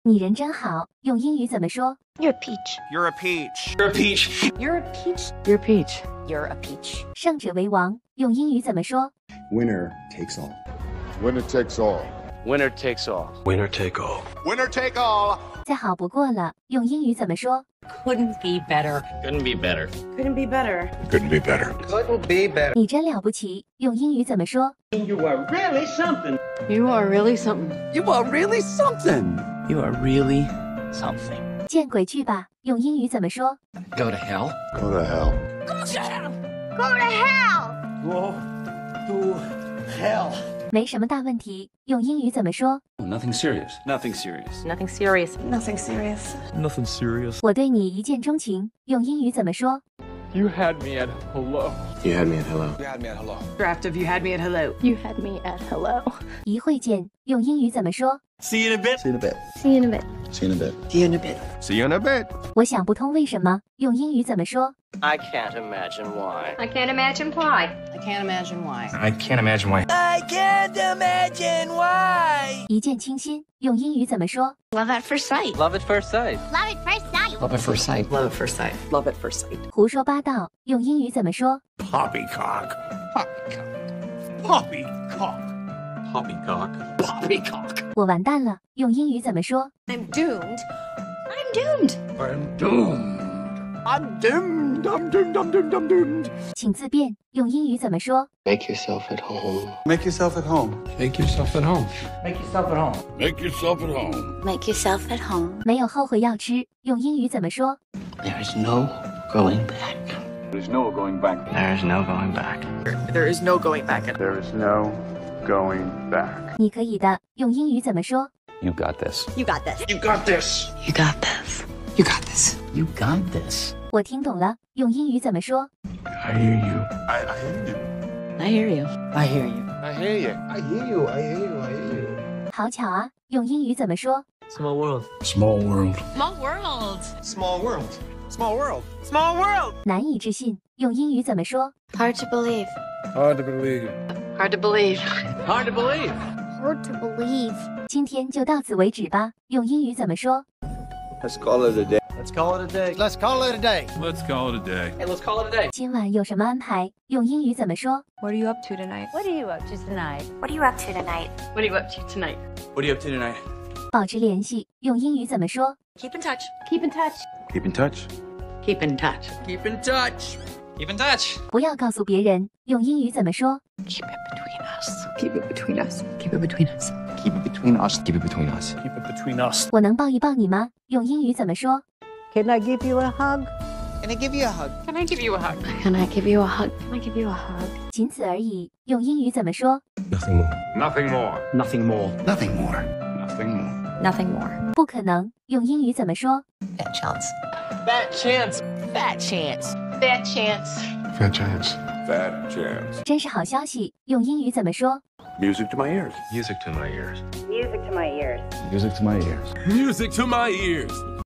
你人真好，用英语怎么说？ You're a peach. You're a peach. You're a peach. You're a peach. You're a peach. You're a peach. 胜者为王，用英语怎么说？ Winner takes all. Winner takes all. Winner takes all. Winner take all. Winner take all. 再好不过了，用英语怎么说？ Couldn't be better. Couldn't be better. Couldn't be better. Couldn't be better. Couldn't be better. 你真了不起，用英语怎么说？ You are really something. You are really something. You are really something. You are really something. 见鬼去吧，用英语怎么说？ Go to hell. Go to hell. Go to hell. Go to hell. 没什么大问题，用英语怎么说？ Nothing serious. Nothing serious. Nothing serious. Nothing serious. Nothing serious. 我对你一见钟情，用英语怎么说？ You had me at hello. You had me at hello. You had me at hello. Draft of you had me at hello. You had me at hello. 一会见，用英语怎么说？ See you in a bit. See you in a bit. See you in a bit. See you in a bit. See you in a bit. See you in a bit. 我想不通为什么，用英语怎么说？ I can't imagine why. I can't imagine why. I can't imagine why. I can't imagine why. I can't imagine why. 一见倾心，用英语怎么说？ Love at first sight. Love at first sight. Love at first sight. Love at first sight. Love at first sight. Love at first sight. 胡说八道，用英语怎么说？ Poppycock. Poppycock. Poppycock. Poppycock. 我完蛋了，用英语怎么说？ I'm doomed. I'm doomed. I'm doomed. I'm doomed. I'm doomed. I'm doomed. I'm doomed. 请自辩，用英语怎么说？ Make yourself at home. Make yourself at home. Make yourself at home. Make yourself at home. Make yourself at home. Make yourself at home. 没有后悔药吃，用英语怎么说？ There is no going back. There's no going back. There is no going back. There is no going back. There is no going back. 你可以的，用英语怎么说？ You got this. You got this. You got this. You got this. You got this. You got this. 我听懂了，用英语怎么说？ I hear you. I hear you. I hear you. I hear you. I hear you. I hear you. I hear you. I hear you. 好巧啊，用英语怎么说？ Small world. Small world. Small world. Small world. Small world. Small world. 难以置信，用英语怎么说？ Hard to believe. Hard to believe. Hard to believe. Hard to believe. Hard to believe. 今天就到此为止吧，用英语怎么说？ Let's call it a day. Let's call it a day. Let's call it a day. Let's call it a day. Hey, let's call it a day. 今晚有什么安排？用英语怎么说？ What are you up to tonight? What are you up to tonight? What are you up to tonight? What are you up to tonight? What are you up to tonight? 保持联系，用英语怎么说？ Keep in touch. Keep in touch. Keep in touch. Keep in touch. Keep in touch. Keep in touch. 不要告诉别人，用英语怎么说？ Keep it between us. Keep it between us. Keep it between us. Keep it between us. Keep it between us. Keep it between us. 我能抱一抱你吗？用英语怎么说？ Can I give you a hug? Can I give you a hug? Can I give you a hug? Can I give you a hug? Can I give you a hug? 仅此而已，用英语怎么说？ Nothing more. Nothing more. Nothing more. Nothing more. Nothing more. Nothing more. 不可能，用英语怎么说？ Fat chance. Fat chance. Fat chance. Fat chance. Fat chance. Fat chance. 真是好消息，用英语怎么说？ Music to my ears. Music to my ears. Music to my ears. Music to my ears. Music to my ears.